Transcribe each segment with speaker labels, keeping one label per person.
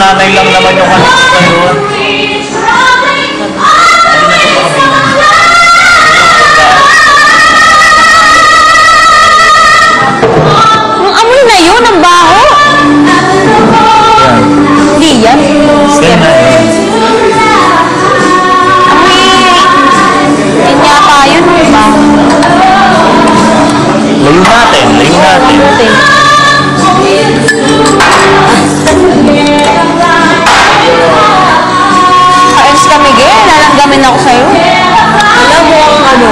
Speaker 1: nanay lang naman yung ano ko doon.
Speaker 2: Ang amoy na yun, ang baho. Hindi yan.
Speaker 1: Yan na yun.
Speaker 2: Amoy, yun yata yun, ang baho.
Speaker 1: Layo natin, layo natin.
Speaker 2: Kains ka, Miguel. Lalanggamin ako sa'yo. Alam mo ang ano.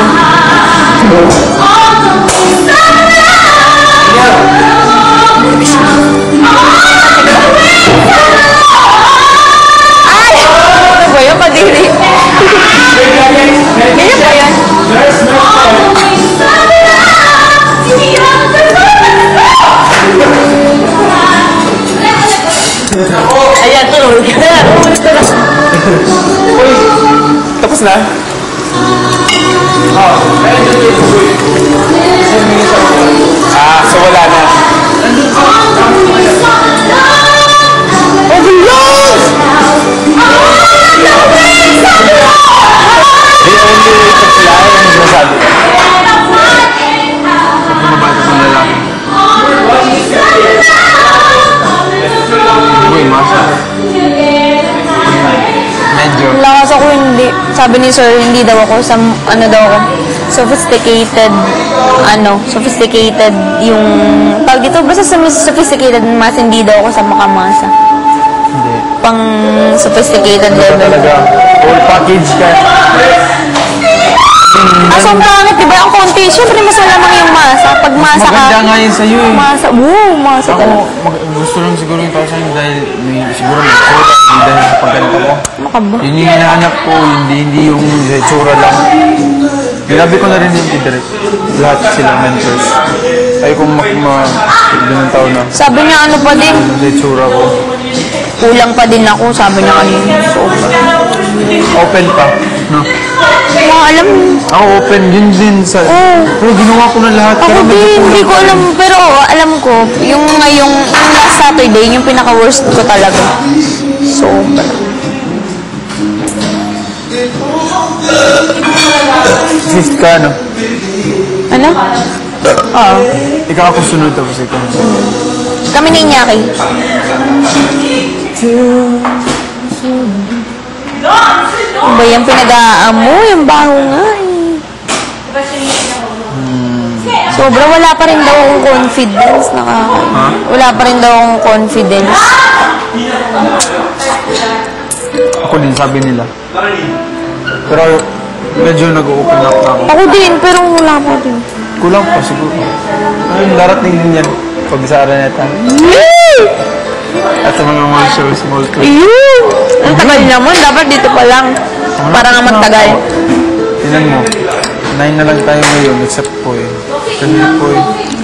Speaker 2: Ay! Ano ba yun? Padiri. Ganyan ba yan?
Speaker 1: Ayan, tuloy ka na. Uy, tapos na? So wala na. The only way to fly, ano sinasabi ko? Pag bumabata ng lalaki. Uy, masa. Medyo.
Speaker 2: Lakas ako hindi. Sabi ni sir, hindi daw ako sa, ano daw ako, sophisticated yung, tawag dito, basta sa sophisticated mas, hindi daw ako sa makamasa.
Speaker 1: Hindi.
Speaker 2: Pang sophisticated
Speaker 1: Ano
Speaker 2: level.
Speaker 1: talaga? Full package ka.
Speaker 2: Aso ang pangit, diba? Ang konti, syempre mas malamang yung masa. Pag masa ka,
Speaker 1: Maganda nga yun sa'yo eh.
Speaker 2: masa
Speaker 1: Ako,
Speaker 2: talaga.
Speaker 1: gusto lang siguro yung tao sa'yo dahil siguro may tsura, hindi dahil sa pagganito ko.
Speaker 2: Makaba.
Speaker 1: Yun yung hinahanap ko, hindi yung tsura lang. Grabe ko na rin yung direct. Lahat sila mentors. Ayaw kong ng tao na.
Speaker 2: Sabi niya ano pa din,
Speaker 1: Ano sa tsura ko.
Speaker 2: kulang pa din ako, sabi niya kanina. So,
Speaker 1: Open pa. No?
Speaker 2: alam mo.
Speaker 1: Ako open, yun din sa... Pero ginawa ko na lahat.
Speaker 2: Ako
Speaker 1: pero medyo
Speaker 2: din, hindi ko
Speaker 1: kulang pa
Speaker 2: alam,
Speaker 1: rin.
Speaker 2: pero alam ko, yung ngayong last Saturday, yung pinaka-worst ko talaga. Sobra.
Speaker 1: Fifth ka, no?
Speaker 2: Ano? Oo.
Speaker 1: Ikaw ako sunod tapos ikaw.
Speaker 2: Kami ni Iñaki. Ano ba yung pinag-aamoy? Yung baho nga eh. Sobra, wala pa rin daw akong confidence. Wala pa rin daw akong confidence.
Speaker 1: Ako din, sabi nila. Pero medyo nag-open up na ako.
Speaker 2: Ako din, pero wala pa din.
Speaker 1: Kulang pa siguro. Ayun, darating din yan. Pag sa Araneta. At sa mga show, small club.
Speaker 2: Ayun! Ang tagal naman, dapat dito pa lang. Para nga magtagal.
Speaker 1: Tingnan mo. 9 na lang tayo ngayon, except po eh. Kanina po eh.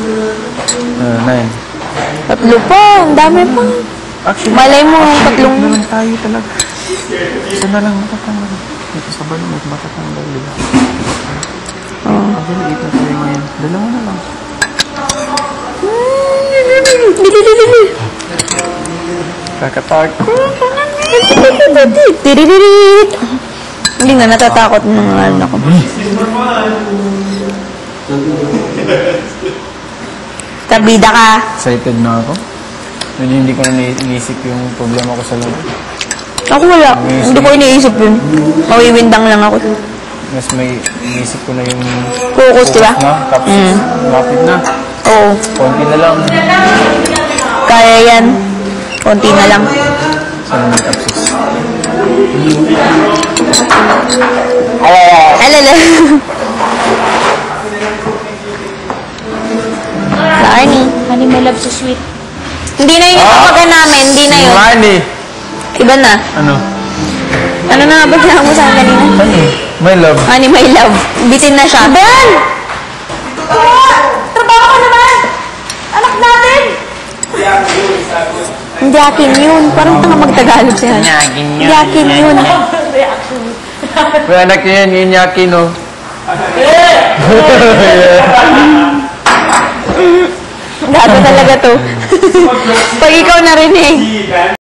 Speaker 1: 9.
Speaker 2: Tatlo pa, ang dami pa.
Speaker 1: Actually,
Speaker 2: Malay mo, tatlong...
Speaker 1: na lang tayo talaga. Isa na lang matatanggal. Dito sa balong at matatanggal. Diba? Mabilit na tayo ngayon. Dalawa na lang. Kakatakot.
Speaker 2: Hindi nga natatakot ng anak ko. Tabida ka.
Speaker 1: Excited na ako. Medyo hindi ko na iniisip yung problema ko sa loob.
Speaker 2: Ako wala. Hindi ko iniisip yun. Mawiwindang lang ako.
Speaker 1: Mas may iniisip ko na yung
Speaker 2: Focus, diba?
Speaker 1: na. Tapos lapit na.
Speaker 2: Oo.
Speaker 1: Konti na lang.
Speaker 2: Kaya yan. Konti na lang.
Speaker 1: Sana mag-absis.
Speaker 2: Alala. Honey. Honey, my love so sweet. Hindi na yung kapagan namin. Hindi na yun.
Speaker 1: Money!
Speaker 2: Iba na.
Speaker 1: Ano?
Speaker 2: Ano na nga ba sinabi mo sa akin kanina?
Speaker 1: Honey, my love.
Speaker 2: Honey, my love. Bitin na siya. Ben! Trabaho ka naman! Anak natin! Hindi akin yun. Parang tanga magtagalog siya. Hindi akin yun.
Speaker 1: May anak niya yan, yun yakin, no?
Speaker 2: Gato talaga to. Pag ikaw na rin eh.